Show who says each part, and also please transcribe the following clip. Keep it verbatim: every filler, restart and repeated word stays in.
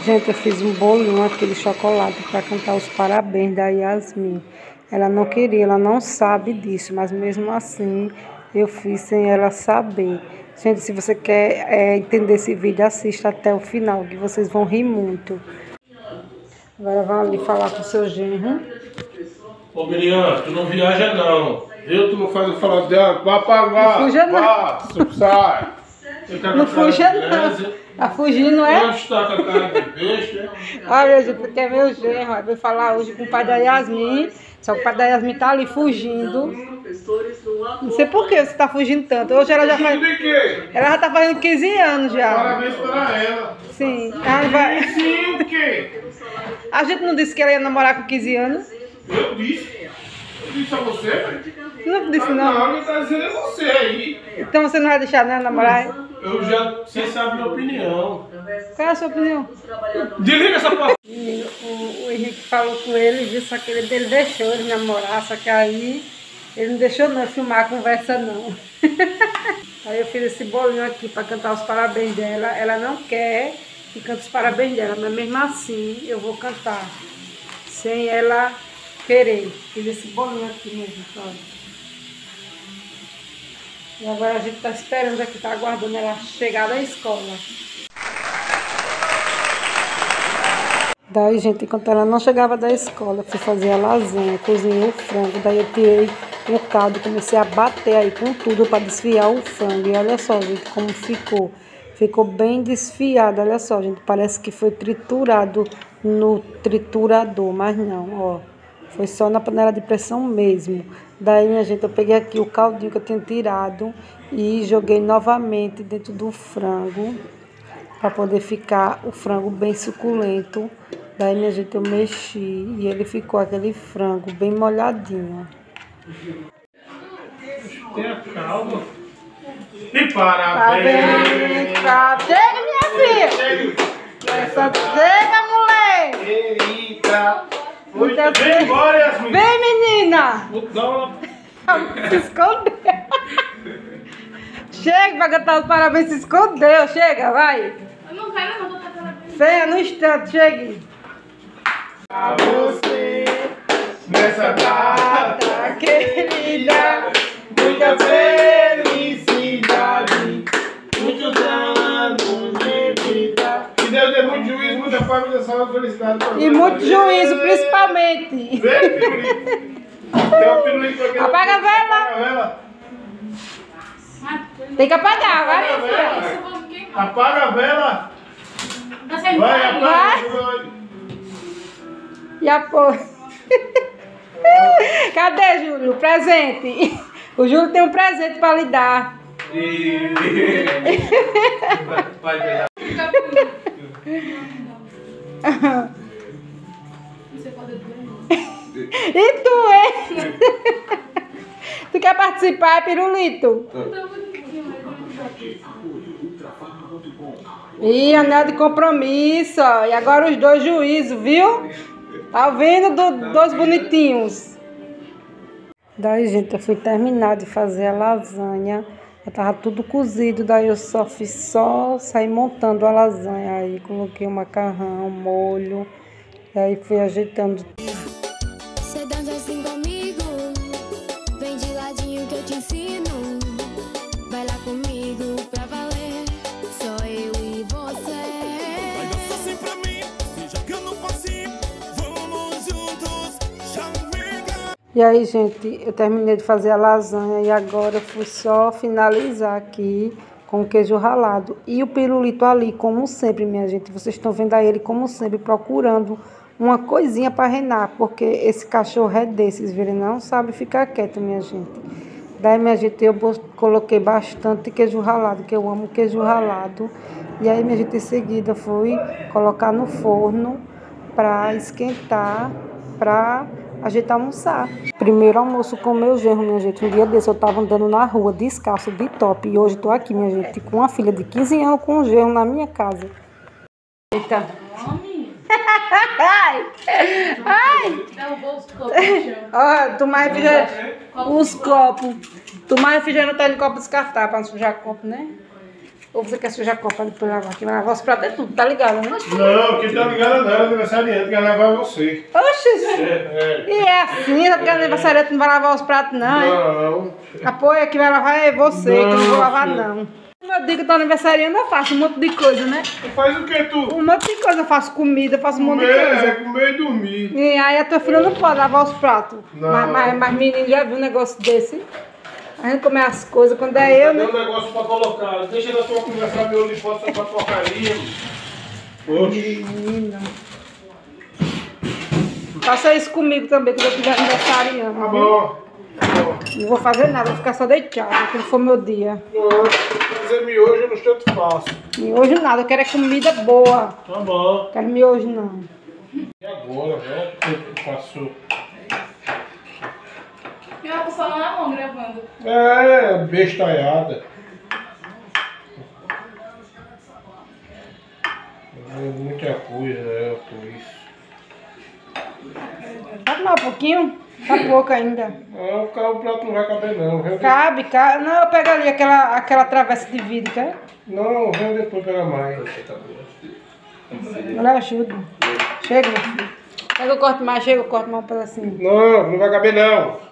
Speaker 1: Gente, eu fiz um bolinho aqui de chocolate para cantar os parabéns da Yasmin. Ela não queria, ela não sabe disso, mas mesmo assim eu fiz sem ela saber. Gente, se você quer é, entender esse vídeo, assista até o final, que vocês vão rir muito. Agora vão ali falar com o seu genro.
Speaker 2: Ô, Miriam, tu não viaja não. Eu, tu não faz eu falar dela, vá pagar.
Speaker 1: Não fuja não.
Speaker 2: Vá, sai.
Speaker 1: Não fuja não. Tá fugindo, não é?
Speaker 2: Não está com a cara de besta.
Speaker 1: Olha, gente, porque é meu genro. Vai veio falar hoje com o pai da Yasmin. Só que o pai da Yasmin tá ali fugindo. Não sei por que você tá fugindo tanto. Hoje ela já faz.
Speaker 2: De quê?
Speaker 1: Ela já tá fazendo quinze anos já.
Speaker 2: Parabéns para ela.
Speaker 1: Sim. Ela vai...
Speaker 2: Sim, o quê?
Speaker 1: A gente não disse que ela ia namorar com quinze anos?
Speaker 2: Eu disse. Eu disse a você, velho.
Speaker 1: Não disse não.
Speaker 2: Não, quem tá dizendo é você aí.
Speaker 1: Então você não vai deixar ela namorar?
Speaker 2: Eu já, você sabe a minha opinião.
Speaker 1: Qual é a sua opinião?
Speaker 2: Desliga essa porra.
Speaker 1: Menino, o, o Henrique falou com ele, viu, só que ele, ele deixou ele namorar, só que aí ele não deixou não filmar a conversa não. Aí eu fiz esse bolinho aqui para cantar os parabéns dela. Ela não quer que cante os parabéns dela, mas mesmo assim eu vou cantar, sem ela querer. Fiz esse bolinho aqui mesmo, olha. E agora a gente tá esperando aqui, tá aguardando ela chegar da escola. Daí, gente, enquanto ela não chegava da escola, eu fui fazer a lasanha, cozinhei o frango. Daí eu tirei o caldo, comecei a bater aí com tudo para desfiar o frango. E olha só, gente, como ficou. Ficou bem desfiado, olha só, gente. Parece que foi triturado no triturador, mas não, ó. Foi só na panela de pressão mesmo. Daí, minha gente, eu peguei aqui o caldinho que eu tinha tirado e joguei novamente dentro do frango para poder ficar o frango bem suculento. Daí, minha gente, eu mexi e ele ficou aquele frango bem molhadinho.
Speaker 2: Tenha calma. E parabéns.
Speaker 1: Parabéns. Chega, minha filha. Essa... Chega, moleque.
Speaker 2: Eita.
Speaker 1: Muitas
Speaker 2: Vem embora, Yasmin.
Speaker 1: Vem, menina. Se escondeu. Chega pra cantar os parabéns, se escondeu. Chega, vai.
Speaker 3: Eu não quero, não, vou cantar parabéns.
Speaker 1: Venha no instante, chegue.
Speaker 2: A você, nessa data
Speaker 1: querida,
Speaker 2: muita felicidade, muitos anos de vida. Que Deus dê muito juízo, muita família, saúde, felicidade.
Speaker 1: E muito juízo, principalmente.
Speaker 2: Vem, pirulito. Tem um pirulito aqui.
Speaker 1: Apaga a vela.
Speaker 2: Apaga a vela.
Speaker 1: Tem que apagar, vai.
Speaker 2: Apaga a vela. Apaga a vela.
Speaker 3: Vai,
Speaker 2: Vai, apaga.
Speaker 1: Vai. E a porra. Cadê, Júlio? O presente. O Júlio tem um presente para lhe dar.
Speaker 2: E... Vai pegar.
Speaker 1: E tu, hein? Tu quer participar, pirulito? Ih, anel de compromisso. E agora os dois juízos, viu? Tá ouvindo? Do, dois bonitinhos. Daí, gente, eu fui terminar de fazer a lasanha. Já tava tudo cozido, daí eu só fiz só sair montando a lasanha. Aí coloquei o macarrão, o molho. E aí fui ajeitando.
Speaker 4: Você dança assim comigo, vem de ladinho que eu te ensino. Vai lá comigo pra valer, só eu e você.
Speaker 5: Vai dançar assim pra mim, se jogando pra cima. Vamos juntos, chamiga.
Speaker 1: E aí, gente, eu terminei de fazer a lasanha e agora eu fui só finalizar aqui com o queijo ralado. E o pirulito ali, como sempre, minha gente, vocês estão vendo aí ele, como sempre, procurando uma coisinha para reinar, porque esse cachorro é desses, viu? Ele não sabe ficar quieto, minha gente. Daí, minha gente, eu coloquei bastante queijo ralado, que eu amo queijo ralado. E aí, minha gente, em seguida, fui colocar no forno para esquentar, para a gente almoçar. Primeiro almoço com o meu genro, minha gente. Um dia desse eu tava andando na rua, descalço, de top. E hoje tô aqui, minha gente, com uma filha de quinze anos com um genro na minha casa. Eita. Ai! Ai!
Speaker 3: Derrubou os copos no chão.
Speaker 1: Ó, tomar refrigerante. Os copos. Tomar refrigerante tá no copo descartável pra não sujar copo, né? Ou você quer sujar a copa depois lavar? Que vai lavar os pratos é tudo, tá ligado, né?
Speaker 2: Não, quem tá ligado não, é aniversariante, quem levar é você.
Speaker 1: Oxi!
Speaker 2: É, é.
Speaker 1: E é assim, porque aniversariante não vai lavar os pratos, não, hein?
Speaker 2: Não.
Speaker 1: Apoia, que vai lavar é você, que eu não vou
Speaker 2: Não,
Speaker 1: lavar,
Speaker 2: filho.
Speaker 1: não. Como eu digo que tô aniversariando, eu faço um monte de coisa, né?
Speaker 2: Tu faz o que, tu?
Speaker 1: Um monte de coisa, eu faço comida, eu faço um monte de
Speaker 2: Comer, é,
Speaker 1: coisa.
Speaker 2: comer e dormir.
Speaker 1: E aí a tua filha não pode lavar os pratos.
Speaker 2: Não.
Speaker 1: Mas, mas, mas menino já viu um negócio desse? A gente come as coisas quando é eu,
Speaker 2: Cadê
Speaker 1: né?
Speaker 2: um negócio pra colocar? Deixa na tua conversar meu lipote só pra porcaria. Oxi.
Speaker 1: Menina. Faça isso comigo também, quando eu estiver aniversariando.
Speaker 2: Tá
Speaker 1: viu?
Speaker 2: bom. Tá bom.
Speaker 1: Não vou fazer nada, vou ficar só deitada, quando for meu dia.
Speaker 2: Não, fazer miojo eu não tanto faço.
Speaker 1: Miojo nada, eu quero é comida boa.
Speaker 2: Tá bom.
Speaker 1: Não quero miojo não.
Speaker 2: E agora, velho? O tempo que passou.
Speaker 3: E ela passou lá na mão gravando.
Speaker 2: É, bestalhada. É muita coisa, é, por isso.
Speaker 1: Vai tomar um pouquinho? Tá pouco ainda.
Speaker 2: Não, o carro- o prato não vai caber não. Vem de-
Speaker 1: Cabe, cabe. Não, eu pego ali aquela, aquela travessa de vidro, quer?
Speaker 2: Não, vem depois pegar mais.
Speaker 1: Eu ajudo. Chega, meu filho. Chega, eu corto mais, chega, eu corto mais um pedacinho.
Speaker 2: Não, não vai caber não.